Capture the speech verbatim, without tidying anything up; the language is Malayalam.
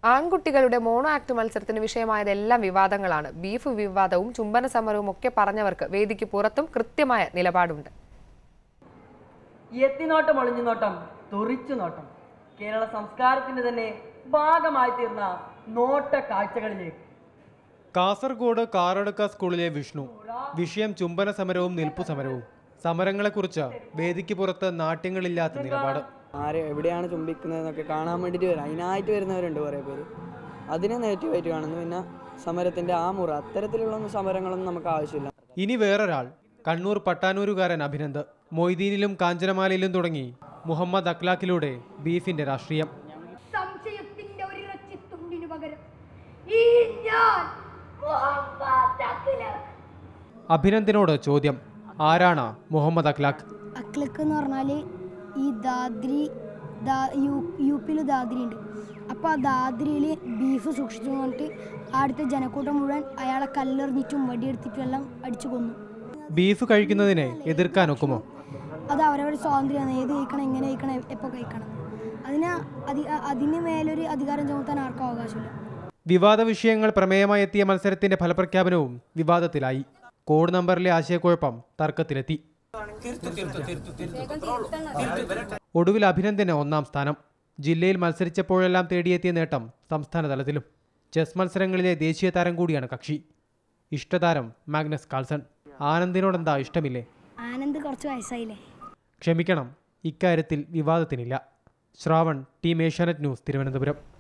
ആൺകുട്ടികളുടെ മോണോ ആക്ട് മത്സരത്തിന് വിഷയമായതെല്ലാം വിവാദങ്ങളാണ്. ബീഫ് വിവാദവും ചുംബന സമരവും ഒക്കെ പറഞ്ഞവർക്ക് വേദിക്ക് പുറത്തും കൃത്യമായ നിലപാടുണ്ട്. എത്തിനോട്ടം ഒളിഞ്ഞുനോട്ടം തുറിച്ചു നോട്ടം കേരള സംസ്കാരത്തിന്റെ തന്നെ ഭാഗമായി തീർന്ന നോട്ട കാഴ്ചകളിലേക്ക്. കാസർഗോഡ് കാറടുക്ക സ്കൂളിലെ വിഷ്ണു. വിഷയം ചുംബന സമരവും നിൽപ്പു സമരവും. സമരങ്ങളെക്കുറിച്ച് വേദിക്ക് പുറത്ത് നാട്യങ്ങളില്ലാത്ത നിലപാട്. ആരെ എവിടെയാണ് ചുംബിക്കുന്നതെന്നൊക്കെ കാണാൻ വേണ്ടിയിട്ട് വരും. അതിനായിട്ട് വരുന്നവരുണ്ട് കുറേ പേര്. അതിനെ നെഗറ്റീവായിട്ട് കാണുന്നു. പിന്നെ സമരത്തിന്റെ ആ മുറ അത്തരത്തിലുള്ള സമരങ്ങളൊന്നും നമുക്ക് ആവശ്യമില്ല. ഇനി വേറൊരാൾ, കണ്ണൂർ പട്ടാനൂരുകാരൻ അഭിനന്ദ്. മൊയ്തീനിലും കാഞ്ചനമാലയിലും തുടങ്ങി മുഹമ്മദ് അഖ്ലാഖിലൂടെ ബീഫിന്റെ രാഷ്ട്രീയം. അഭിനന്ദിനോട് ചോദ്യം, ആരാണ് മുഹമ്മദ് അഖ്ലാഖ്? അഖ്ലാഖ് എന്ന് പറഞ്ഞാൽ ഈ ദാദ്രി യു പിയിൽ ദാദ്രി ഉണ്ട്. അപ്പോൾ ആ ദാദ്രിയിൽ ബീഫ് സൂക്ഷിച്ചു പറഞ്ഞിട്ട് അവിടുത്തെ ജനക്കൂട്ടം മുഴുവൻ അയാളെ കല്ലെറിഞ്ഞിട്ടും വടിയെടുത്തിട്ടും എല്ലാം അടിച്ചു കൊന്നു. ബീഫ് കഴിക്കുന്നതിനെ എതിർക്കാൻ ഒക്കുമോ? അത് അവരവരുടെ സ്വാതന്ത്ര്യമാണ്. ഏത് കഴിക്കണം, എങ്ങനെ കഴിക്കണം, എപ്പോൾ കഴിക്കണം. അതിന് അധി അതിന് മേലൊരു അധികാരം ചുമത്താൻ ആർക്കും അവകാശമില്ല. വിവാദ വിഷയങ്ങൾ പ്രമേയമായി എത്തിയ മത്സരത്തിന്റെ ഫലപ്രഖ്യാപനവും വിവാദത്തിലായി. കോഡ് നമ്പറിലെ ആശയക്കുഴപ്പം തർക്കത്തിലെത്തി. ഒടുവിൽ അഭിനന്ദന് ഒന്നാം സ്ഥാനം. ജില്ലയിൽ മത്സരിച്ചപ്പോഴെല്ലാം തേടിയെത്തിയ നേട്ടം സംസ്ഥാന തലത്തിലും. ചെസ് മത്സരങ്ങളിലെ ദേശീയ താരം കൂടിയാണ് കക്ഷി. ഇഷ്ടതാരം മാഗ്നസ് കാൾസൺ. ആനന്ദിനോടെന്താ ഇഷ്ടമില്ലേ? ആനന്ദ് കുറച്ച് വയസ്സായില്ലേ? ക്ഷമിക്കണം, ഇക്കാര്യത്തിൽ വിവാദത്തിനില്ല. Shravan, team Asianet news, Thiruvananthapuram.